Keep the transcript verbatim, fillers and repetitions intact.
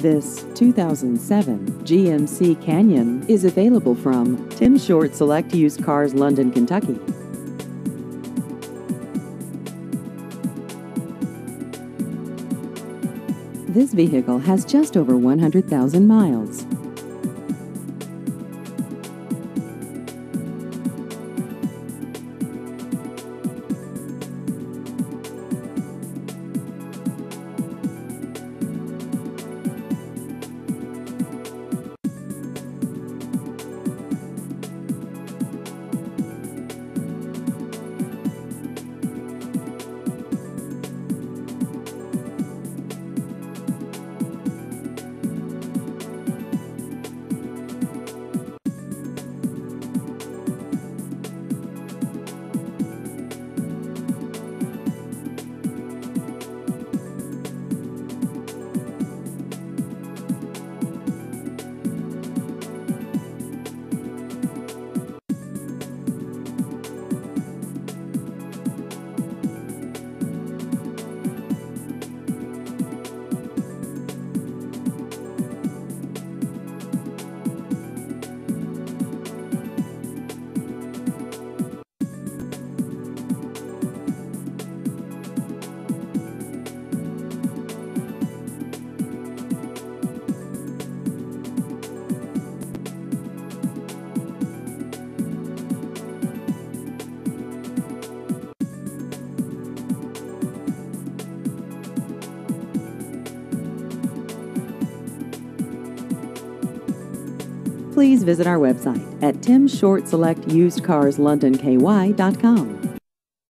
This two thousand seven G M C Canyon is available from Tim Short Select Used Cars, London, Kentucky. This vehicle has just over one hundred thousand miles. Please visit our website at tim short select used cars london k y dot com.